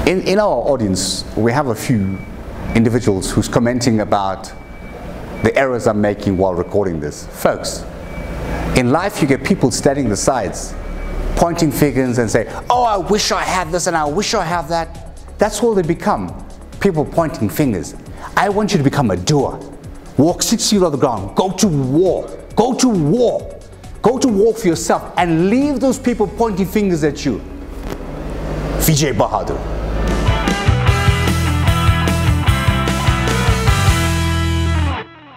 In our audience, we have a few individuals who's commenting about the errors I'm making while recording this. Folks, in life you get people standing the sides, pointing fingers and say, oh, I wish I had this and I wish I have that. That's all they become, people pointing fingers. I want you to become a doer. Walk 6 feet on the ground, go to war, go to war. Go to war for yourself and leave those people pointing fingers at you. Vijay Bahadur.